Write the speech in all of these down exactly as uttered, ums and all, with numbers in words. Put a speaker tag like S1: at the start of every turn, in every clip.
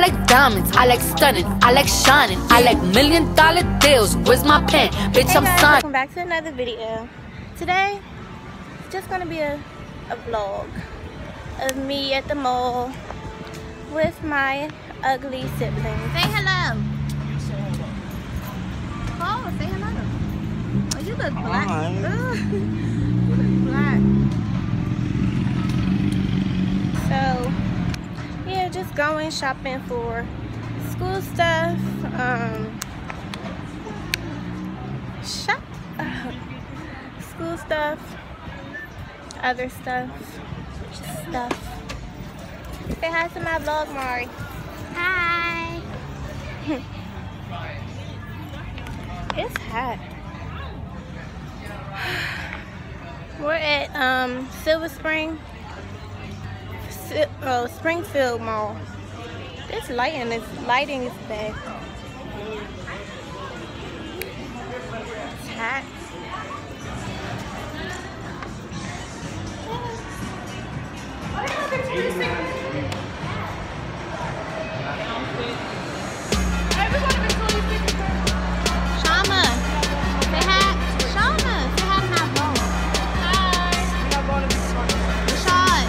S1: like diamonds, I like stunning, I like shining, I like million dollar deals. Where's my pen? Bitch,
S2: hey
S1: I'm
S2: guys,
S1: signing.
S2: welcome back to another video. Today, it's just gonna be a, a vlog of me at the mall with my ugly siblings. Say hello. Oh, say hello. Oh, you look black. Ugh. You look black. So, yeah, just going shopping for school stuff. Um, shop, uh, school stuff, other stuff, just stuff. Say hi to my vlog, Mari. Hi. It's hot. We're at um, Silver Spring, oh, Springfield Mall. This lighting is lighting is bad. It's hot. Shama, say hi. Shama, say hi to my vlog. Hi. Rashad.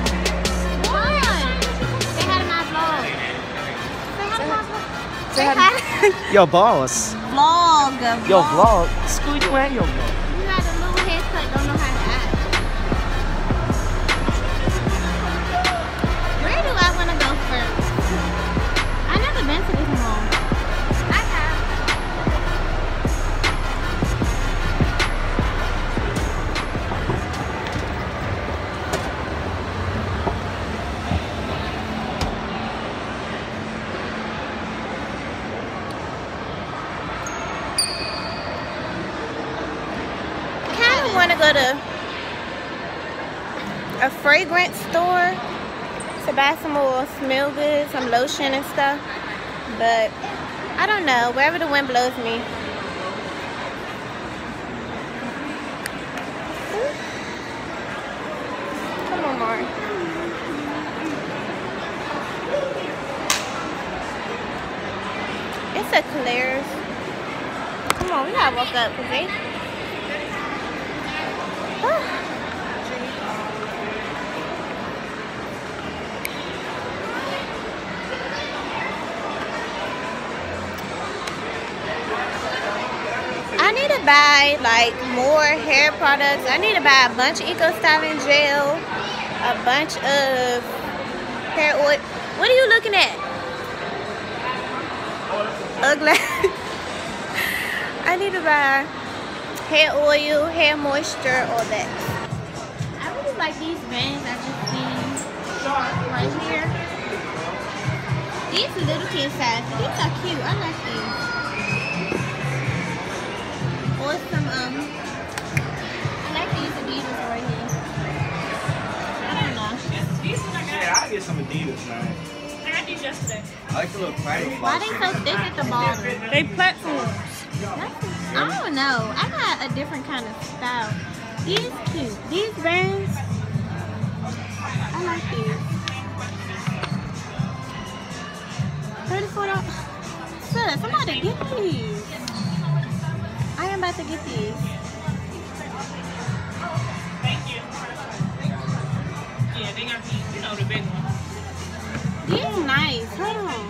S2: Say hi to my vlog. Say hi to my vlog. Say hi.
S3: Yo, boss.
S2: Vlog. Vlog.
S3: Yo, vlog. Screw you and your vlog.
S2: You got a little haircut, don't know how to act. Where do I want to go first? I've never been to this mall. I have. I want to go to a fragrance store to buy some more smell good, some lotion and stuff, but I don't know, wherever the wind blows me. Come on, Mari. It's a Claire's. Come on, we gotta walk up because they I need to buy like more hair products. I need to buy a bunch of Eco Styling gel, a bunch of hair oil. What are you looking at? Ugly. I need to buy hair oil, hair moisture, all that. I really like these bands I just seen right here. These little kid sizes, these are cute. I like these. Or some, um, I like these Adidas right here. I don't know.
S3: Yeah, I get some Adidas, man.
S4: I got these yesterday.
S3: I like the little platform.
S2: Why they so thick at the bottom?
S4: They platforms.
S2: I don't know. I got a different kind of style. These cute. These bands, I like these. thirty-four dollars. Sis, I'm about to get these. I am about to get these.
S4: Thank you. Yeah, they got these, you know, the big ones.
S2: These nice. Hold on.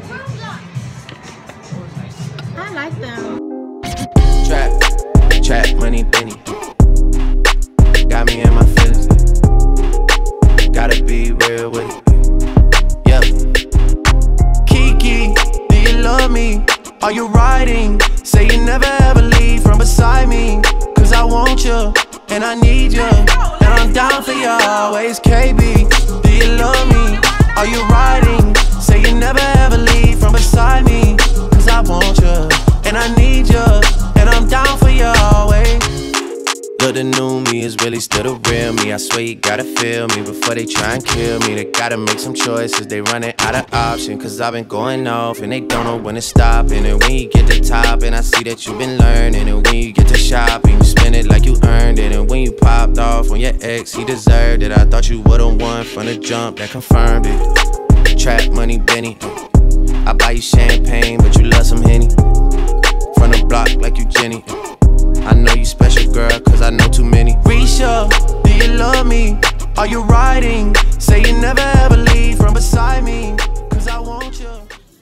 S2: I like them.
S5: Trap, trap, money, penny. Got me in my feelings. Gotta be real with it. Yeah. Kiki, do you love me? Are you riding? Say you never ever leave from beside me. Cause I want you, and I need you. And I'm down for you always, K B. Do you love me? Are you riding? Say you never ever leave from beside me. Cause I want you, and I need you. And I'm down for you always. Look, the new me is really still the real me. I swear you gotta feel me before they try and kill me. They gotta make some choices, they running out of option. Cause I've been going off and they don't know when to stop. And when you get to top, and I see that you've been learning. And when you get to shopping, you spend it like you earned it. And when you popped off on your ex, he deserved it. I thought you would've won from the jump, that confirmed it. Trap money, Benny. I buy you champagne, but you love some Henny. From the block like you Jenny. I know you special, girl, cause I know too many. Risha, do you love me? Are you riding? Say you never ever leave from beside me, cause I want you.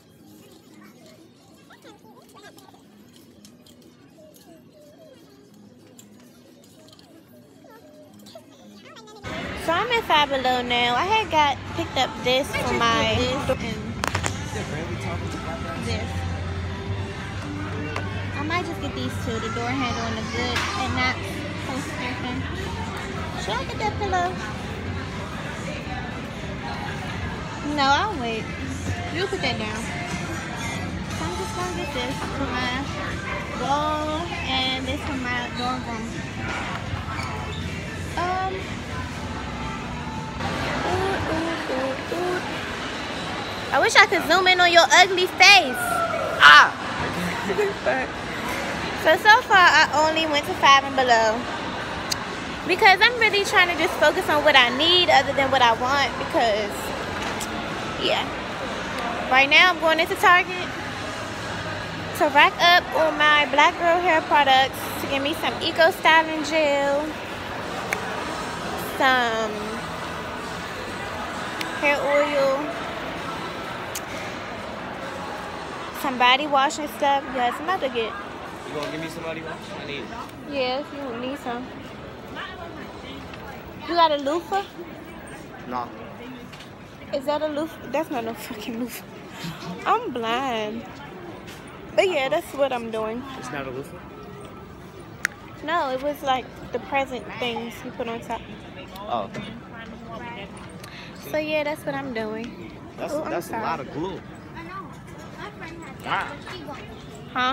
S2: So I'm at Five Below now. I had got picked up this for my this and this. I might just get these two, the door handle and the good and not poster thing. Should I get that pillow? No, I'll wait. You put that down. So I'm just gonna get this for my wall and this for my dorm room. Um. Ooh, ooh, ooh, ooh. I wish I could zoom in on your ugly face. Ah. So so far I only went to Five and Below because I'm really trying to just focus on what I need other than what I want, because yeah, right now I'm going into Target to rack up on my black girl hair products to give me some eco styling gel, some hair oil, some body wash and stuff. Yes, I'm about to get.
S3: You gonna give me some body wash? I need it.
S2: Yes, you need some. You got a loofah?
S3: No.
S2: Is that a loofah? That's not no fucking loofah. I'm blind. But yeah, that's what I'm doing.
S3: It's not a loofah?
S2: No, it was like the present things you put on top.
S3: Oh.
S2: So yeah, that's what I'm doing.
S3: That's,
S2: Ooh,
S3: that's a
S2: sorry.
S3: lot of glue. Wow.
S2: Huh?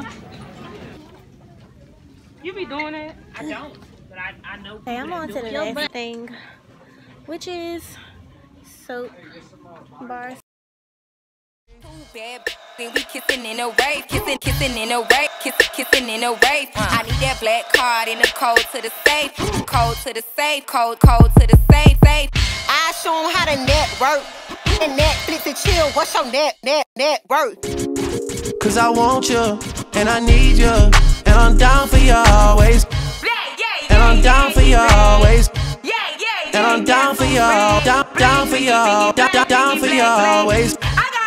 S4: You be doing it? I don't, but I, I know.
S2: Hey, I'm on to the next thing, which is soap bars.
S6: Bad, then we kissing in a wave, kissing, kissing in a wave, kissing, kissing in a wave. I need that black card in the code to the safe, code to the safe, code, code to the safe, safe.
S7: I show them how to network, and Netflix and chill. What's your net, net, net worth?
S5: Cause I want you, and I need you, and I'm down for you always. And I'm down for you always. And I'm down for you, down, down for you, down, down, down for you always.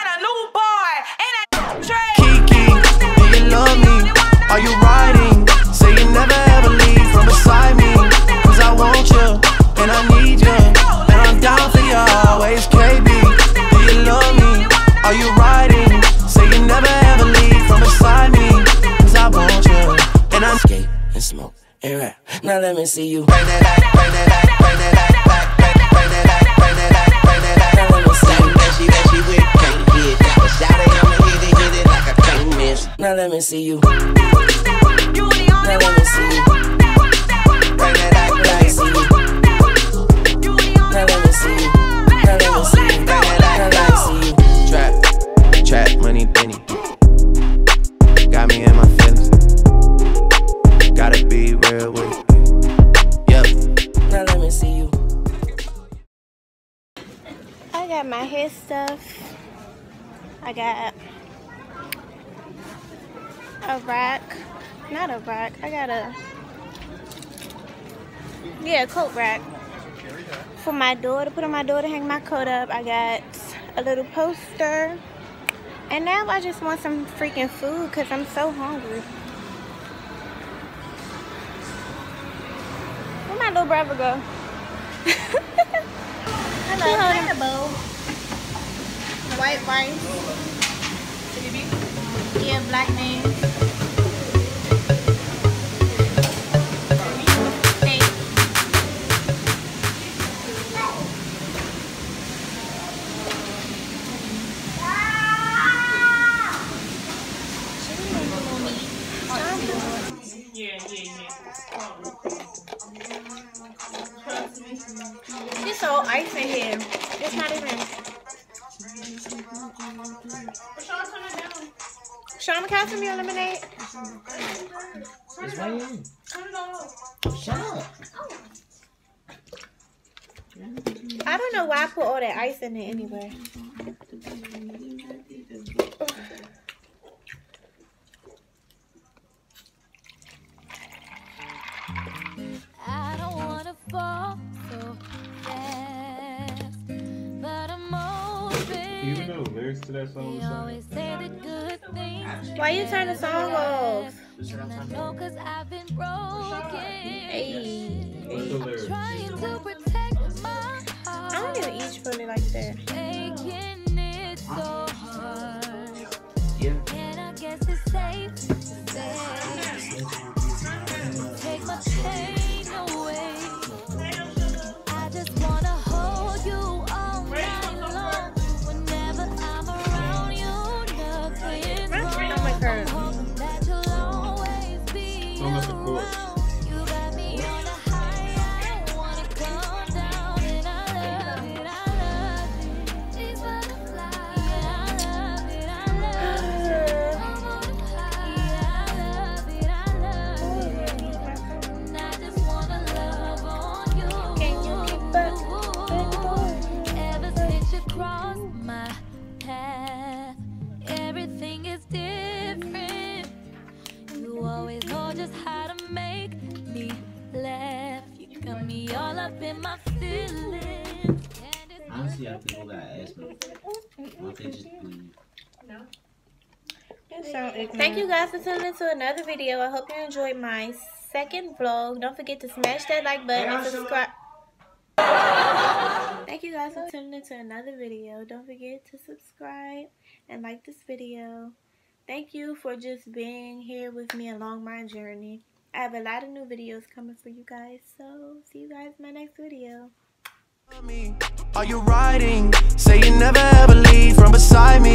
S5: Kiki, do you love me? Are you riding? Say you never ever leave from beside me, cause I want you, and I need you, and I'm down for you always. K B, do you love me? Are you riding? Say you never ever leave from beside me, cause I want you, and I skate and smoke and rap. Now let me see you bring that back, bring that back, bring that back, back, bring that back, bring that back, bring that back. Now let me see you that she, that she with, can't hit that. But shout it, I'ma hit it, hit it like I can't miss. Now let me see you. Now let me see you. Bring that back, let me see you. Now let me see you. Now let me see you. Bring that back, let me see you. Trap, trap money, Benny. Got me in my feelings. Gotta be real with it. Yep. Now let me see you.
S2: I got my hair stuff. I got a rack. Not a rack. I got a yeah, a coat rack for my door to put on my door to hang my coat up. I got a little poster. And now I just want some freaking food because I'm so hungry. Where'd my little brother go? Hello, hello. Bowl. White rice. Yeah, black man. Steak.
S4: Yeah, yeah, yeah.
S2: It's all ice in here. It's not even. Sean, can I have some of your lemonade?
S3: It's right here. Shut up.
S2: I don't know why I put all that ice in it anyway.
S8: lyrics to that song?
S2: Why you turn the song off? Hey.
S8: What's the lyrics?
S2: I don't even eat put it like that.
S3: Yeah.
S1: Take my pain away. I just wanna hold you all night long. Whenever I'm around you, nothing's wrong. I'm hoping that you'll always be around. You got me on a high, I don't wanna come down. And I love it, I love it. These butterflies, yeah, I love it, I love it. I'm on a high, yeah, I love it, I love it. And I just wanna love on you.
S2: Can you keep up?
S1: Ever since you crossed my path, everything is different. You always know just how to make me laugh. You got me all up in my feelings.
S3: Honestly, I think people got asthma. Why don't they just leave?
S2: Thank you guys for tuning into another video. I hope you enjoyed my second vlog. Don't forget to smash that like button and subscribe. Thank you guys for tuning into another video. Don't forget to subscribe and like this video. Thank you for just being here with me along my journey. I have a lot of new videos coming for you guys. So see you guys in my next video.
S5: Are you riding? Say you never ever leave from beside me.